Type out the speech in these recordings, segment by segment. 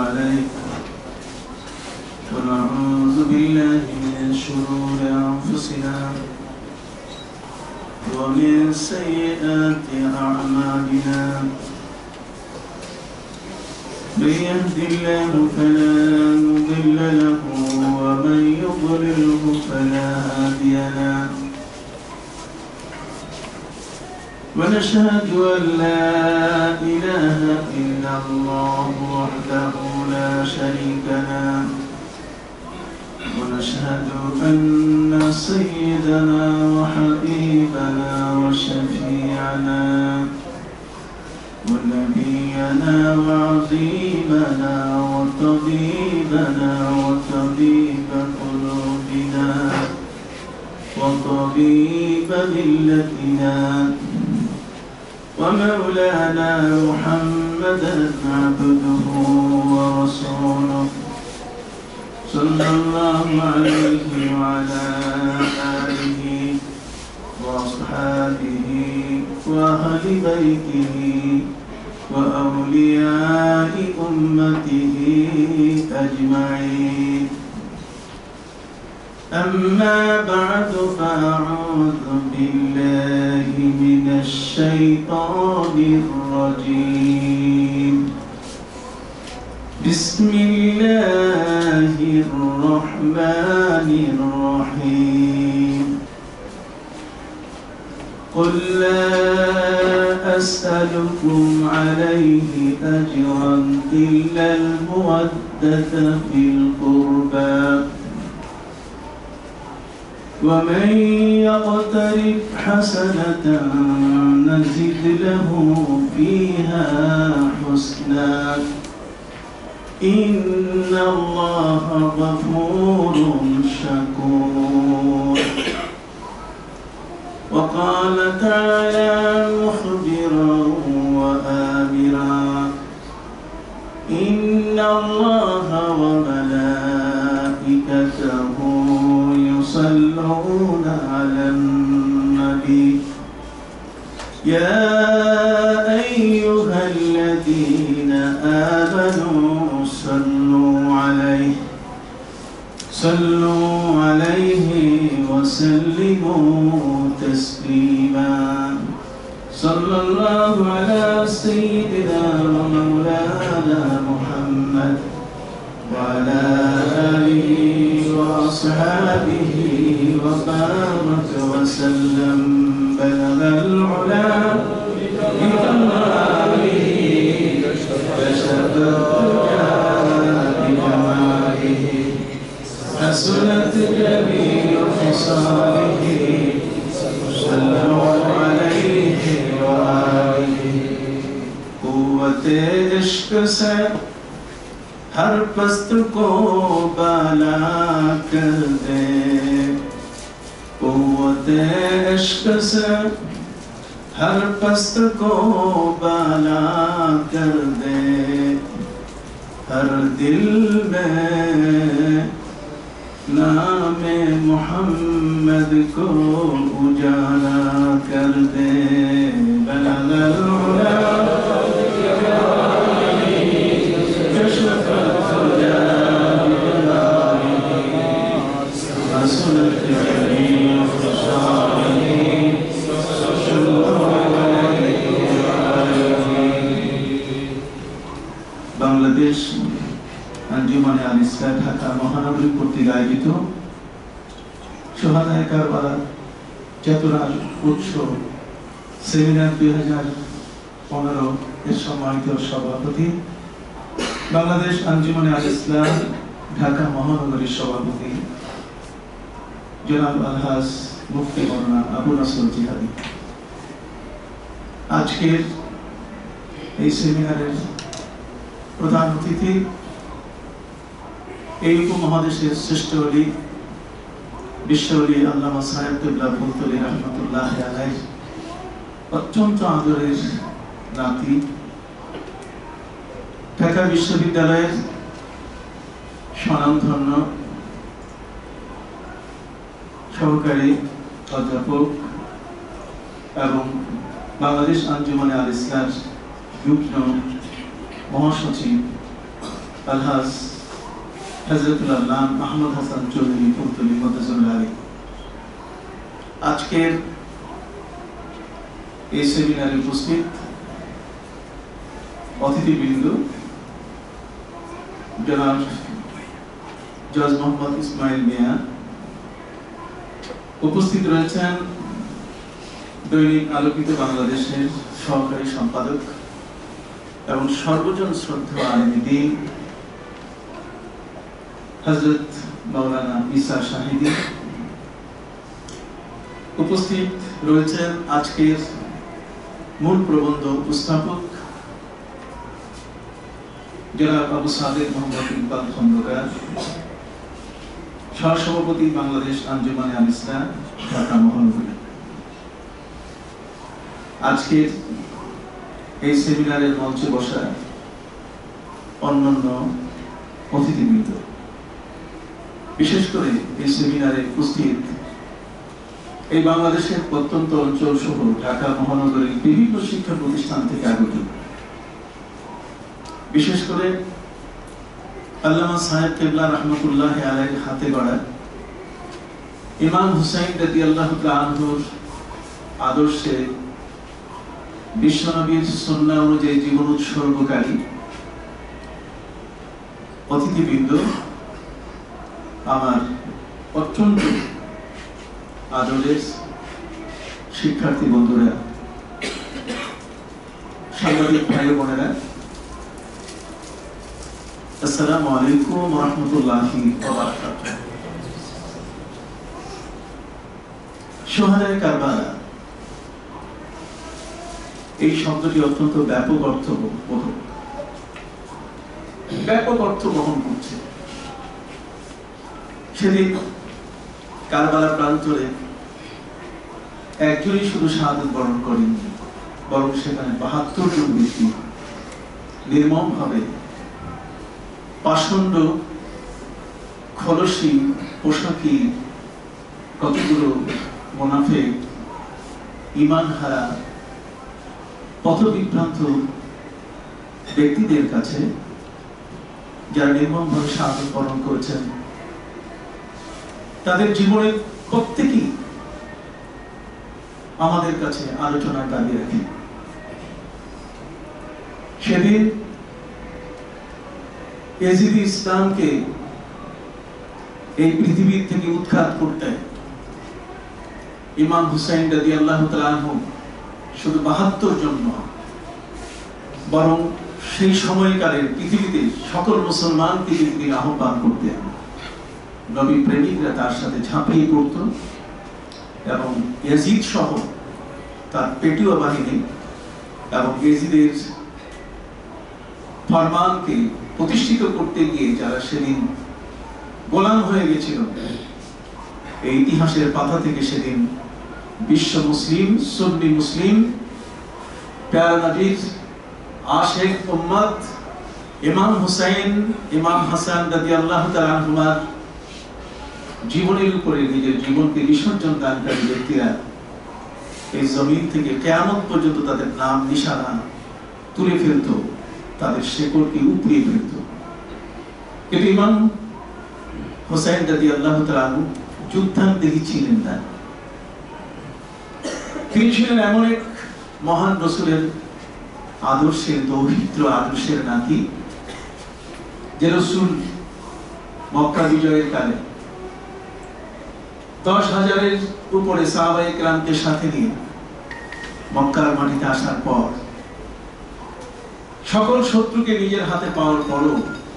عليه ونعوذ بالله من شرور أنفسنا ومن سيئات أعمالنا من يهد الله فلا مضل له ومن يضلله فلا هادي له ونشهد أن لا إله إلا الله وحده لا شريك له ونشهد أن سيدنا وحبيبنا وشفيعنا ونبينا وعظيمنا وطبيبنا وطبيب قلوبنا وطبيب ملتنا ومولانا محمدا عبده ورسوله صلى الله عليه وعلى آله وأصحابه وأهل بيته وأولياء أمته أجمعين أما بعد فأعوذ بالله من الشيطان الرجيم بسم الله الرحمن الرحيم قل لا أسألكم عليه أجرا إلا المودة في القربى ومن يقترف حسنة نزد له فيها حسنا إن الله غفور شكور وقال تعالى مخبرا وآمرا إن الله وملائكته يصلون على النبي يا أيها الذين آمنوا صلوا عليه وسلموا تسليما صلى الله على سيدنا ومولانا محمد وعلى آله وأصحابه وبارك وسلم بلغ العلا بكماله كشف الدجى بجماله حسنت جميع خصاله صلوا عليه وآله قوة عشق سے ہر پست کو بالا کر دے قوت عشق سے ہر پست کو بالا کر دے ہر دل میں نام محمد کو اجالا کر دے بلغ العلا كشف الدجى بجلاله حسنت جميع خصاله বাংলাদেশ আঞ্জুমানে আল ইসলাম ঢাকা মহানগরী কর্তৃক আয়োজিত সোহাদায়ে কারবালা চেতনা উৎসব সেমিনার 2015 এর সম্মানিত সভাপতি বাংলাদেশ আঞ্জুমানে আল ইসলাম ঢাকা মহানগরীর সভাপতি জনাব আলহাজ মুফতি মাওলানা আবু নাসর জিহাদি আজকের এই সেমিনারের প্রধান অতিথি এই উপমহাদেশের শ্রেষ্ঠ ওলি বিশ্ব ওলি আল্লামা সাহেব কিবলা ফুলতলি রহমতুল্লাহ আলাইহি অত্যন্ত আদরের নাতি ঢাকা বিশ্ববিদ্যালয়ের স্বনামধন্য সহকারী অধ্যাপক এবং বাংলাদেশ আঞ্জুমানে আল ইসলাম যুগ্ম মহাসচিব আলহাজ হযরতুল আল্লামা মাহমুদ হাসান চৌধুরী ফুলতলী মাদ্রাসাতুল আলী। আজকের এই সেমিনারে উপস্থিত অতিথিবৃন্দ, জনাব জজ মোহাম্মদ ইসমাইল মিয়া, উপস্থিত রয়েছেন দৈনিক আলোকিত বাংলাদেশের সহকারী সম্পাদক এবং সর্বজন শ্রদ্ধেয় আলেমে দ্বীন হযরত মাওলানা ঈসা শাহিদী, উপস্থিত রয়েছেন আজকের মূল প্রবন্ধ উপস্থাপক জনাব আবু সাদেক মোহাম্মদ ইকবাল খন্দকার, সহসভাপতি বাংলাদেশ আঞ্জুমানে আল ইসলাম ঢাকা মহানগরী। আজকের এই সেমিনারের মঞ্চে বসা অন্যান্য অতিথিবৃন্দ, বিশেষ করে এই সেমিনারে উপস্থিত এই বাংলাদেশের প্রত্যন্ত অঞ্চল সহ ঢাকা মহানগরীর বিভিন্ন শিক্ষা প্রতিষ্ঠান থেকে আগত, বিশেষ করে আল্লামা সাহেব কেবলা রহমতুল্লাহ আলাইহির হাতে গড়া ইমাম হুসাইন রাদিয়াল্লাহু তাআলা আনহুর আদর্শে বিশ্বনবীর সুন্নাহ অনুযায়ী জীবন উৎসর্গকারী অতিথিবৃন্দ, আমার অত্যন্ত আদরের শিক্ষার্থী বন্ধুরা, সাংবাদিক ভাই বোনেরা, আসসালামু আলাইকুম ওয়া রাহমাতুল্লাহি ওয়া বারাকাতুহু। শুহাদায়ে কারবালা, এই শব্দটি অত্যন্ত ব্যাপক অর্থ বহন করছে। সেদিন কারবালা প্রান্তরে একজনই শুধু শাহাদাত বরণ করেননি, বরং সেখানে ৭২ জন ব্যক্তি নির্মমভাবে পাষণ্ড খলসি পোশাকি কতগুলো মুনাফিক, ঈমান হারা, পথবিভ্রান্ত ব্যক্তিদের কাছে, যারা নির্মমভাবে শাহাদাত বরণ করেছেন, তাদের জীবনের প্রত্যেকেই আমাদের কাছে আলোচনার দাবি রাখে। সেদিন ইয়াজিদি ইসলামকে এই পৃথিবীর থেকে উৎখাত করতে ইমাম হুসাইন রাদিয়াল্লাহু তাআলা আনহু শুধু ৭২ জন নয়, বরং সেই সময়কালের পৃথিবীতে সকল মুসলমানকে তিনি আহ্বান করতেন। নবী প্রেমিকরা তার সাথে ঝাঁপিয়ে পড়ত এবং ইয়াজিদ সহ তার পেটুয়া বাহিনী এবং ইয়াজিদের ফরমানকে প্রতিষ্ঠিত করতে গিয়ে যারা সেদিন গোলাম হয়ে গেছিল, এই ইতিহাসের পাতা থেকে সেদিন বিশ্ব মুসলিম, সুন্নি মুসলিম, প্যারা নবীর আশিক উম্মত ইমাম হুসাইন, ইমাম হাসান রাদিয়াল্লাহু তাআলা আনহুমার জীবনের উপরে নিজের জীবনকে বিসর্জন দানকারী ব্যক্তিরা এই জমিন থেকে কিয়ামত পর্যন্ত তাদের নাম নিশানা তুলে ফেলত, তাদের শেকড়কে উপড়িয়ে ফেলত। কিন্তু ইমাম হুসাইন রাদিয়াল্লাহু তাআলা আনহু যুদ্ধান্তেহী ছিলেন না। তিনি ছিলেন এমন এক মহান রাসূলের আদর্শের, দৌহিত্র আদর্শের নাতি, যে রাসূল মক্কা বিজয়ের কালে ১০,০০০-এর উপরে সাহাবায়ে কেরামকে সাথে নিয়ে মক্কার মাটিতে আসার পর সকল শত্রুকে নিজের হাতে পাওয়ার পরও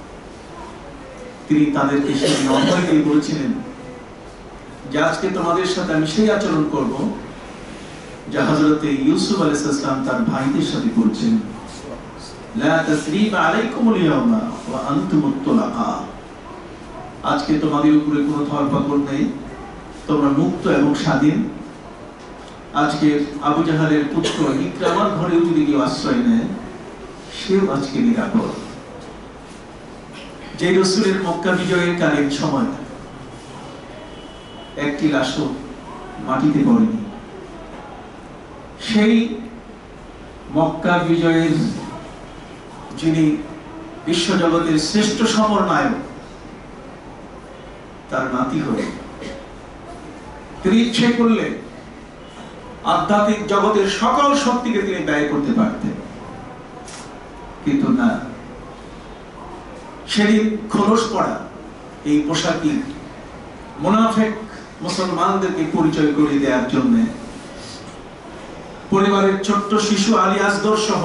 তিনি তাদেরকে সেই অভয় দিয়ে বলেছিলেন যে আজকে তোমাদের সাথে আমি সেই আচরণ করব যা হযরতে ইউসুফ আলাইহিস সালাম তার ভাইদের সাথে করেছেন। লা তাসরিবা আলাইকুমুল ইয়াওমা ওয়া আনতুমুত তুলাকা, আজকে তোমাদের উপরে কোনো ধরপাকড় নেই, তোমরা মুক্ত এবং স্বাধীন। আজকে আবু জাহালের পুত্র ইকরামার ঘরেও যদি কেউ আশ্রয় নেয়, সেও আজকে নিরাপদ। যে রাসূলের মক্কা বিজয়ের কালীন সময় একটি লাশও মাটিতে পড়েনি, সেই মক্কা বিজয়ের যিনি বিশ্বজগতের শ্রেষ্ঠ সমরনায়ক তার নাতি হয়ে তিনি ইচ্ছে করলে আধ্যাত্মিক জগতের সকল শক্তিকে তিনি ব্যয় করতে পারতেন, কিন্তু না, সেদিন খোলস পড়া এই পোশাকই মুনাফিক মুসলমানদেরকে পরিচয় করে দেওয়ার জন্য পরিবারের ছোট্ট শিশু আলী আসগর সহ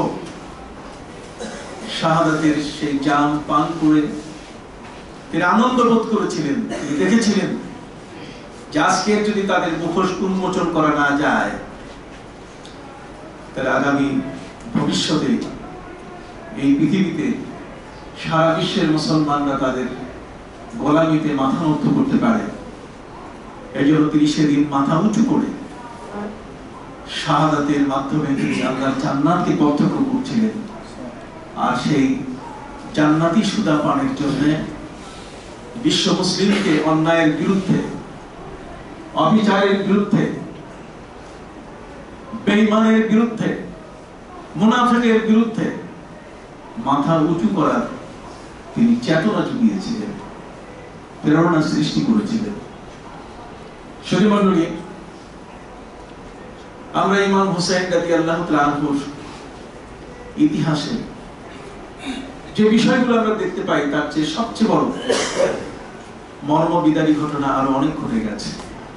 শাহাদাতের সেই জাম পান করে তিনি আনন্দ বোধ করেছিলেন। তিনি দেখেছিলেন যে আজকে যদি তাদের মুখোশ উন্মোচন করা না যায়, তাহলে আগামী ভবিষ্যতে এই পৃথিবীতে সারা বিশ্বের মুসলমানরা তাদের গোলামিতে মাথা নত করতে পারে। এই জন্য তিনি সেদিন মাথা উঁচু করে শাহাদাতের মাধ্যমে তিনি আল্লাহর জান্নাতকে প্রত্যক্ষ করছিলেন। আর সেই জান্নাতি সুদা পানের জন্য বিশ্ব মুসলিমকে অন্যায়ের বিরুদ্ধে, অবিচারের বিরুদ্ধে, বেঈমানের বিরুদ্ধে, মুনাফিকের বিরুদ্ধে মাথা উঁচু করার তিনি চেতনা জুগিয়েছিলেন, প্রেরণা সৃষ্টি করেছিলেন। সুধীমণ্ডলী, আমরা ইমাম হুসাইন রাদিয়াল্লাহু তাআলা আনহুর ইতিহাসে যে বিষয়গুলো আমরা দেখতে পাই, তার চেয়ে সবচেয়ে বড় মর্মবিদারী ঘটনা আরো অনেক ঘটে গেছে।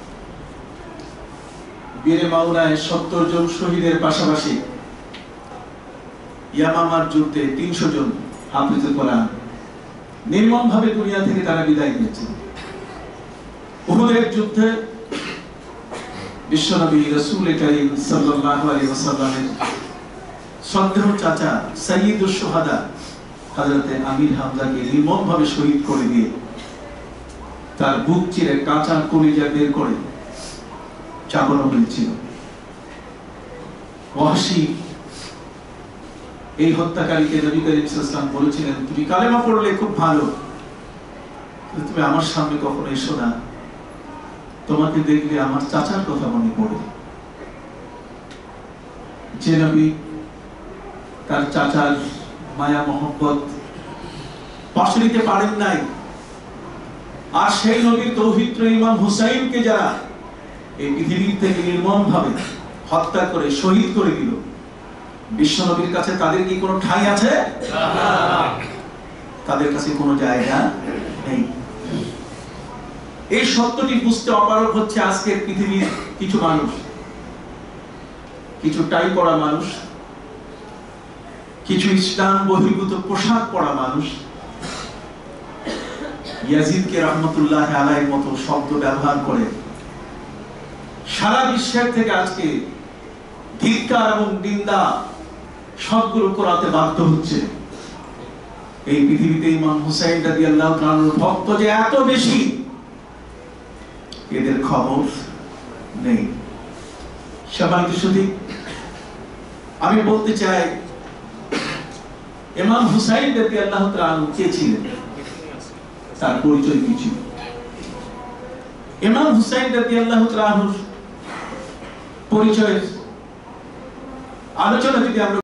বীরে মাওলায় 70 জন শহীদের পাশাপাশি ইয়ামামার যুদ্ধে 300 জন হাফেজে কোরআন নির্মমভাবে দুনিয়া থেকে তারা বিদায় নিয়েছে। উহুদের যুদ্ধে বিশ্বনবী রাসূল কারীম সাল্লাল্লাহু আলাইহি ওয়াসাল্লামের শ্রদ্ধেয় চাচা সাইয়্যিদুশ শুহাদা হযরতে আমির হামজাকে নির্মমভাবে শহীদ করে দিয়ে তার বুক চিরে কাঁচা কলিজা বের করে চাপানো হয়েছিল। ওয়াহশী এই হত্যাকারীকে নবী করিম সাল্লাল্লাহু আলাইহি ওয়াসাল্লাম বলেছিলেন, তুমি কালেমা পড়লে খুব ভালো, কিন্তু তুমি আমার সামনে কখনো এসো না, তোমাকে দেখলে আমার চাচার কথা মনে পড়ে। যে নবী তার চাচার মায়া মহব্বত পাশে নিতে পারেন নাই, আর সেই নবীর তৌহিদ ইমাম হুসাইনকে যারা এই পৃথিবীর থেকে নির্মমভাবে হত্যা করে শহীদ করে দিল, বিশ্ব নবীর কাছে তাদের কি কোনো ঠাঁই আছে? তাদের কাছে কোনো জায়গা নেই। এই সত্যটি বুঝতে অপারগ হচ্ছে আজকের পৃথিবীর কিছু মানুষ, কিছু টাই পরা মানুষ, কিছু ইসলাম বহির্ভূত পোশাক পরা মানুষ ইয়াজিদকে রহমতুল্লাহ আলাইহির মতো শব্দ ব্যবহার করে সারা বিশ্বের থেকে আজকে ধিক্কার এবং নিন্দা সবগুলো করাতে বাধ্য হচ্ছে। এই পৃথিবীতে ইমাম হুসাইন রাদিয়াল্লাহু তাআলার ভক্ত যে এত বেশি, এদের খবর নেই। সম্মানিত সুধী, আমি বলতে চাই ইমাম হুসাইন রাদিয়াল্লাহু তাআলা কে ছিলেন, তার পরিচয় কি ছিল? ইমাম হুসাইন রাদিয়াল্লাহু তাআলার পরিচয়ের আলোচনা যদি আমরা